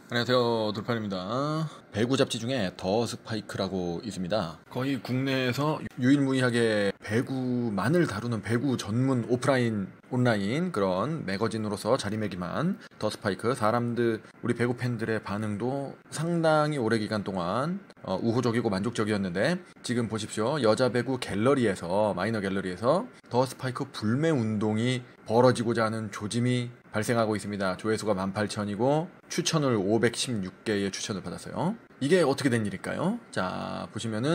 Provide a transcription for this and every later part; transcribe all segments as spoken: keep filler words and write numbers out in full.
안녕하세요, 돌판입니다. 배구 잡지 중에 더 스파이크라고 있습니다. 거의 국내에서 유일무이하게 배구만을 다루는 배구 전문 오프라인, 온라인 그런 매거진으로서 자리매김한 더 스파이크. 사람들, 우리 배구 팬들의 반응도 상당히 오래 기간 동안 어, 우호적이고 만족적이었는데, 지금 보십시오. 여자 배구 갤러리에서, 마이너 갤러리에서 더 스파이크 불매 운동이 벌어지고자 하는 조짐이 발생하고 있습니다. 조회수가 만 팔천이고 추천을 오백십육 개의 추천을 받았어요. 이게 어떻게 된 일일까요? 자,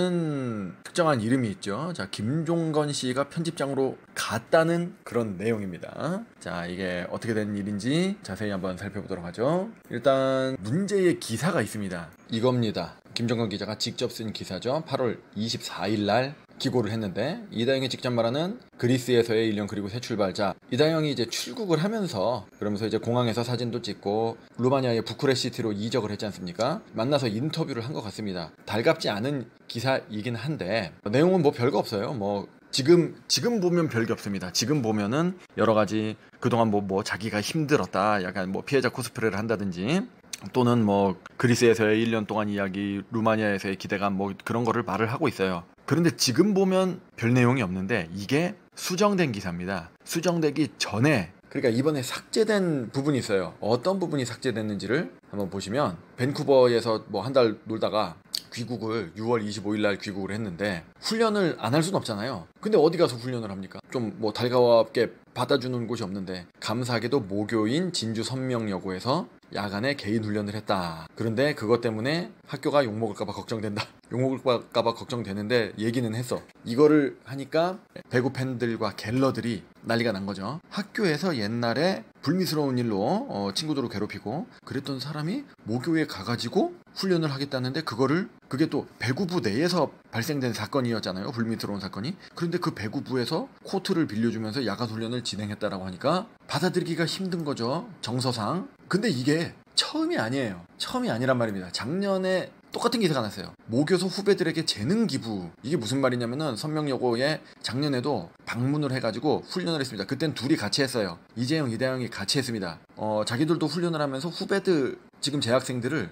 보시면은 특정한 이름이 있죠. 자, 김종건 씨가 편집장으로 갔다는 그런 내용입니다. 자, 이게 어떻게 된 일인지 자세히 한번 살펴보도록 하죠. 일단 문제의 기사가 있습니다. 이겁니다. 김종건 기자가 직접 쓴 기사죠. 팔월 이십사일 날 기고를 했는데, 이다영이 직접 말하는 그리스에서의 일 년 그리고 새 출발자. 이다영이 이제 출국을 하면서, 그러면서 이제 공항에서 사진도 찍고 루마니아의 부쿠레시티로 이적을 했지 않습니까? 만나서 인터뷰를 한 것 같습니다. 달갑지 않은 기사이긴 한데 내용은 뭐 별거 없어요. 뭐 지금 지금 보면 별게 없습니다. 지금 보면은 여러 가지 그동안 뭐 뭐 자기가 힘들었다, 약간 뭐 피해자 코스프레를 한다든지, 또는 뭐 그리스에서의 일 년 동안 이야기, 루마니아에서의 기대감, 뭐 그런 거를 말을 하고 있어요. 그런데 지금 보면 별 내용이 없는데, 이게 수정된 기사입니다. 수정되기 전에, 그러니까 이번에 삭제된 부분이 있어요. 어떤 부분이 삭제됐는지를 한번 보시면, 밴쿠버에서 뭐 한 달 놀다가 귀국을 유월 이십오일 날 귀국을 했는데, 훈련을 안 할 수는 없잖아요. 근데 어디 가서 훈련을 합니까? 좀 뭐 달가깝게 받아주는 곳이 없는데, 감사하게도 모교인 진주 선명여고에서 야간에 개인 훈련을 했다. 그런데 그것 때문에 학교가 욕먹을까봐 걱정된다. 욕먹을까봐 걱정되는데 얘기는 했어. 이거를 하니까 배구 팬들과 갤러들이 난리가 난 거죠. 학교에서 옛날에 불미스러운 일로 어, 친구들을 괴롭히고 그랬던 사람이 모교에 가가지고 훈련을 하겠다는데, 그거를, 그게 또 배구부 내에서 발생된 사건이었잖아요. 불미스러운 사건이. 그런데 그 배구부에서 코트를 빌려주면서 야간 훈련을 진행했다라고 하니까 받아들이기가 힘든 거죠, 정서상. 근데 이게 처음이 아니에요. 처음이 아니란 말입니다. 작년에 똑같은 기사가 났어요. 모교소 후배들에게 재능 기부. 이게 무슨 말이냐면은, 선명여고에 작년에도 방문을 해가지고 훈련을 했습니다. 그땐 둘이 같이 했어요. 이재영, 이다영이 같이 했습니다. 어, 자기들도 훈련을 하면서 후배들, 지금 재학생들을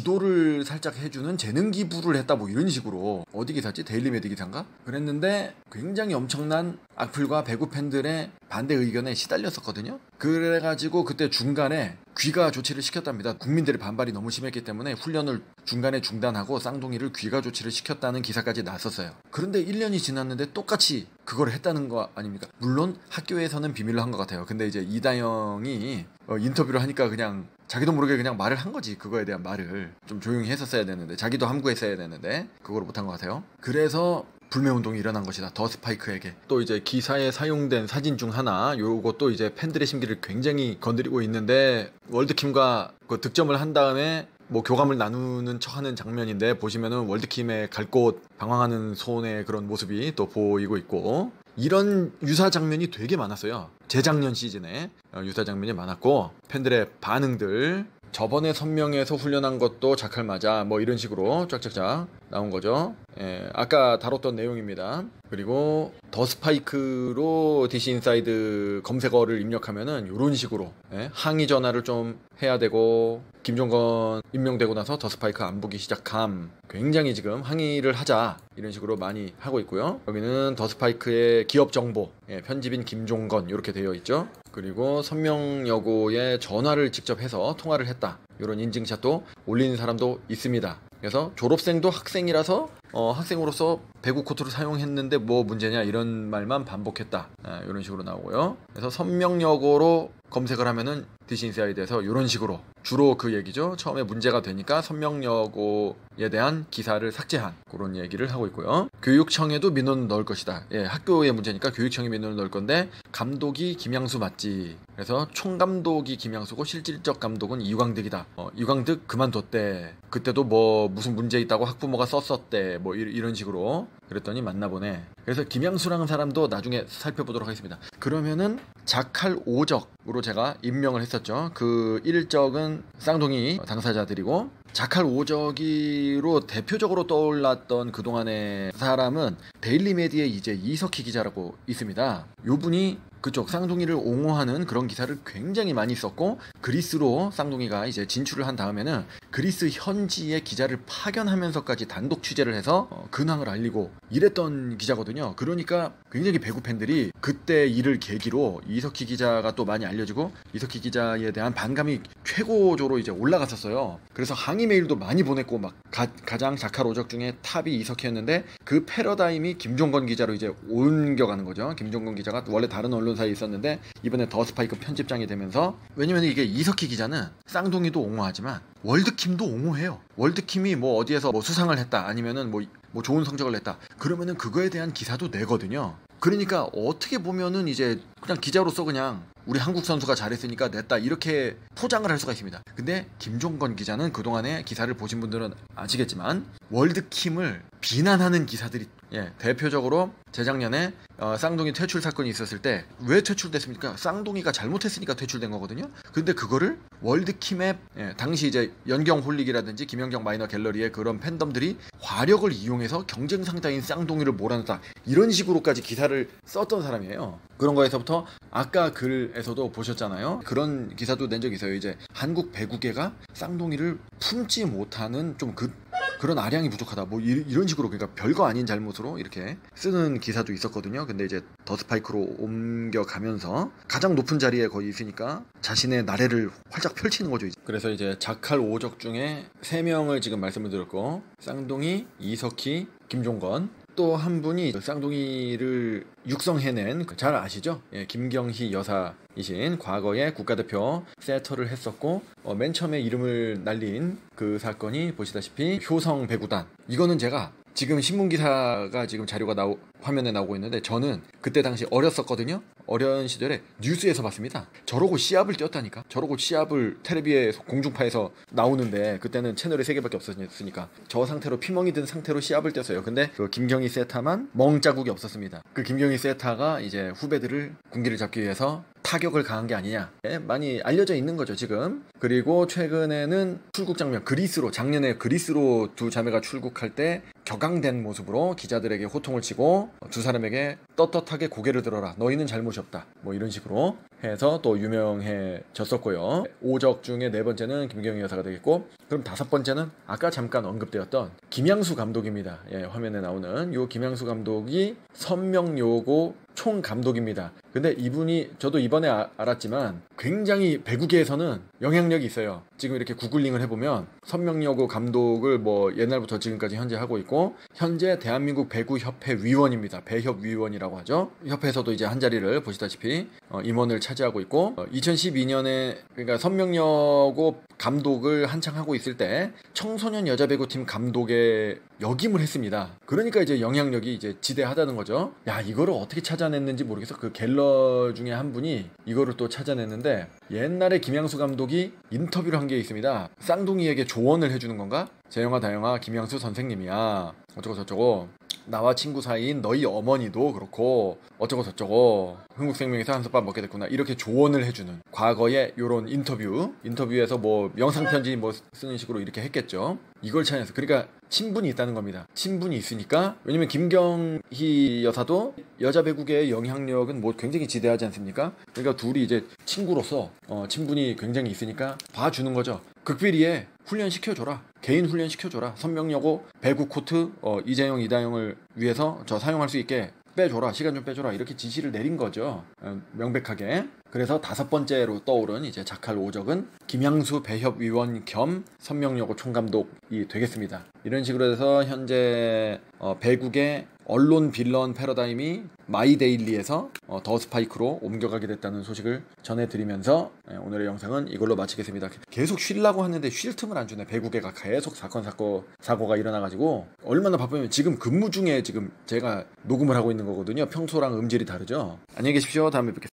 지도를 살짝 해주는 재능 기부를 했다, 뭐 이런 식으로. 어디 기사지? 데일리메디 기사인가? 그랬는데 굉장히 엄청난 악플과 배구 팬들의 반대 의견에 시달렸었거든요. 그래가지고 그때 중간에 귀가 조치를 시켰답니다. 국민들의 반발이 너무 심했기 때문에 훈련을 중간에 중단하고 쌍둥이를 귀가 조치를 시켰다는 기사까지 났었어요. 그런데 일 년이 지났는데 똑같이 그걸 했다는 거 아닙니까? 물론 학교에서는 비밀로 한 것 같아요. 근데 이제 이다영이 어, 인터뷰를 하니까 그냥 자기도 모르게 그냥 말을 한 거지. 그거에 대한 말을 좀 조용히 했었어야 되는데, 자기도 함구했어야 되는데 그걸 못한 것 같아요. 그래서 불매운동이 일어난 것이다, 더 스파이크에게. 또 이제 기사에 사용된 사진 중 하나, 요것도 이제 팬들의 심기를 굉장히 건드리고 있는데, 월드킴과 그 득점을 한 다음에 뭐 교감을 나누는 척하는 장면인데, 보시면은 월드킴의 갈 곳 방황하는 손의 그런 모습이 또 보이고 있고, 이런 유사 장면이 되게 많았어요. 재작년 시즌에 유사 장면이 많았고, 팬들의 반응들, 저번에 선명에서 훈련한 것도 자칼 맞아, 뭐 이런 식으로 쫙쫙쫙 나온 거죠. 예, 아까 다뤘던 내용입니다. 그리고 더 스파이크로 디씨인사이드 검색어를 입력하면은 이런 식으로, 예, 항의 전화를 좀 해야 되고, 김종건 임명되고 나서 더 스파이크 안 보기 시작함, 굉장히 지금 항의를 하자, 이런 식으로 많이 하고 있고요. 여기는 더 스파이크의 기업 정보, 예, 편집인 김종건 이렇게 되어 있죠. 그리고 선명여고에 전화를 직접 해서 통화를 했다, 이런 인증샷도 올리는 사람도 있습니다. 그래서 졸업생도 학생이라서 어, 학생으로서 배구 코트를 사용했는데 뭐 문제냐, 이런 말만 반복했다, 아, 이런 식으로 나오고요. 그래서 선명여고로 검색을 하면은 디씨인사이드에서 이런 식으로 주로 그 얘기죠. 처음에 문제가 되니까 선명여고에 대한 기사를 삭제한 그런 얘기를 하고 있고요. 교육청에도 민원을 넣을 것이다. 예, 학교의 문제니까 교육청에 민원을 넣을 건데, 감독이 김양수 맞지. 그래서 총감독이 김양수고 실질적 감독은 이광득이다. 어, 이광득 그만뒀대. 그때도 뭐 무슨 문제 있다고 학부모가 썼었대. 뭐 이런 식으로. 그랬더니 맞나보네. 그래서 김양수라는 사람도 나중에 살펴보도록 하겠습니다. 그러면은 자칼 오적으로 제가 임명을 했었죠. 그 일적은 쌍둥이 당사자들이고, 자칼 오적이로 대표적으로 떠올랐던 그동안의 사람은 데일리메디의 이제 이석희 기자라고 있습니다. 요 분이 그쪽 쌍둥이를 옹호하는 그런 기사를 굉장히 많이 썼고, 그리스로 쌍둥이가 이제 진출을 한 다음에는 그리스 현지의 기자를 파견하면서까지 단독 취재를 해서 어, 근황을 알리고 이랬던 기자거든요. 그러니까 굉장히 배구 팬들이 그때 일을 계기로 이석희 기자가 또 많이 알려지고 이석희 기자에 대한 반감이 최고조로 이제 올라갔었어요. 그래서 항의 메일도 많이 보냈고 막 가, 가장 자칼 오적 중에 탑이 이석희였는데 그 패러다임이 김종건 기자로 이제 옮겨가는 거죠. 김종건 기자가 원래 다른 언론사에 있었는데 이번에 더 스파이크 편집장이 되면서, 왜냐면 이게 이석희 기자는 쌍둥이도 옹호하지만 월드킴도 옹호해요. 월드킴이 뭐 어디에서 뭐 수상을 했다 아니면은 뭐, 뭐 좋은 성적을 냈다 그러면은 그거에 대한 기사도 내거든요. 그러니까 어떻게 보면은 이제 그냥 기자로서 그냥 우리 한국 선수가 잘했으니까 냈다 이렇게 포장을 할 수가 있습니다. 근데 김종건 기자는 그동안의 기사를 보신 분들은 아시겠지만 월드킴을 비난하는 기사들이, 예, 대표적으로 재작년에 어, 쌍둥이 퇴출 사건이 있었을 때 왜 퇴출됐습니까? 쌍둥이가 잘못했으니까 퇴출된 거거든요. 근데 그거를 월드킴의, 예, 당시 이제 연경 홀릭이라든지 김연경 마이너 갤러리의 그런 팬덤들이 화력을 이용해서 경쟁 상대인 쌍둥이를 몰아넣다 이런 식으로까지 기사를 썼던 사람이에요. 그런 거에서부터 아까 글에서도 보셨잖아요. 그런 기사도 낸 적이 있어요. 이제 한국 배구계가 쌍둥이를 품지 못하는 좀 그 그런 아량이 부족하다 뭐 이, 이런 식으로, 그러니까 별거 아닌 잘못으로 이렇게 쓰는 기사도 있었거든요. 근데 이제 더 스파이크로 옮겨가면서 가장 높은 자리에 거의 있으니까 자신의 나래를 활짝 펼치는 거죠. 이제. 그래서 이제 자칼 오적 중에 세 명을 지금 말씀을 드렸고, 쌍둥이, 이석희, 김종건, 또 한 분이 쌍둥이를 육성해낸, 잘 아시죠? 예, 김경희 여사이신 과거에 국가대표 세터를 했었고, 어, 맨 처음에 이름을 날린 그 사건이 보시다시피 효성 배구단. 이거는 제가 지금 신문기사가 지금 자료가 나오, 화면에 나오고 있는데 저는 그때 당시 어렸었거든요. 어려운 시절에 뉴스에서 봤습니다. 저러고 시합을 뛰었다니까. 저러고 시합을 텔레비에 공중파에서 나오는데 그때는 채널이 세 개밖에 없었으니까 저 상태로 피멍이 든 상태로 시합을 뛰었어요. 근데 그 김경희 세타만 멍자국이 없었습니다. 그 김경희 세타가 이제 후배들을 군기를 잡기 위해서 타격을 가한 게 아니냐, 예, 많이 알려져 있는 거죠 지금. 그리고 최근에는 출국 장면, 그리스로, 작년에 그리스로 두 자매가 출국할 때 격앙된 모습으로 기자들에게 호통을 치고 두 사람에게 떳떳하게 고개를 들어라, 너희는 잘못이 없다, 뭐 이런 식으로 해서 또 유명해졌었고요. 오적 중에 네 번째는 김경희 여사가 되겠고, 그럼 다섯 번째는 아까 잠깐 언급되었던 김양수 감독입니다. 예, 화면에 나오는 요 김양수 감독이 선명여고 총감독입니다. 근데 이분이, 저도 이번에 아, 알았지만 굉장히 배구계에서는 영향력이 있어요. 지금 이렇게 구글링을 해보면 선명여고 감독을 뭐 옛날부터 지금까지 현재 하고 있고, 현재 대한민국 배구협회 위원입니다. 배협 위원이라고 하죠. 협회에서도 이제 한 자리를 보시다시피 어, 임원을 차지하고 있고, 어, 이천십이 년에 그러니까 선명여고 감독을 한창 하고 있을 때 청소년 여자배구팀 감독에 역임을 했습니다. 그러니까 이제 영향력이 이제 지대하다는 거죠. 야, 이거를 어떻게 찾아냈는지 모르겠어. 그 갤러 중에 한 분이 이거를 또 찾아냈는데, 옛날에 김양수 감독이 인터뷰를 한 게 있습니다. 쌍둥이에게 조언을 해주는 건가? 재영아 다영아, 김양수 선생님이야, 어쩌고 저쩌고, 나와 친구 사이인 너희 어머니도 그렇고 어쩌고 저쩌고 흥국생명에서 한솥밥 먹게 됐구나, 이렇게 조언을 해주는 과거의 요런 인터뷰 인터뷰에서 뭐 영상편지 뭐 쓰는 식으로 이렇게 했겠죠. 이걸 찾아내서, 그러니까 친분이 있다는 겁니다. 친분이 있으니까, 왜냐면 김경희 여사도 여자 배구계의 영향력은 뭐 굉장히 지대하지 않습니까? 그러니까 둘이 이제 친구로서 어, 친분이 굉장히 있으니까 봐주는 거죠. 극비리에 훈련 시켜줘라, 개인 훈련 시켜줘라, 선명여고 배구 코트 어, 이재영 이다영을 위해서 저 사용할 수 있게 빼줘라, 시간 좀 빼줘라, 이렇게 지시를 내린 거죠. 어, 명백하게. 그래서 다섯 번째로 떠오른 이제 자칼 오적은 김양수 배협위원 겸 선명여고 총감독이 되겠습니다. 이런 식으로 해서 현재 어, 배국의 언론 빌런 패러다임이 마이데일리에서 어, 더 스파이크로 옮겨가게 됐다는 소식을 전해드리면서 예, 오늘의 영상은 이걸로 마치겠습니다. 계속 쉬려고 하는데 쉴 틈을 안 주네. 배구계가 계속 사건 사고 사고가 일어나가지고 얼마나 바쁘면, 지금 근무 중에 지금 제가 녹음을 하고 있는 거거든요. 평소랑 음질이 다르죠. 안녕히 계십시오. 다음에 뵙겠습니다.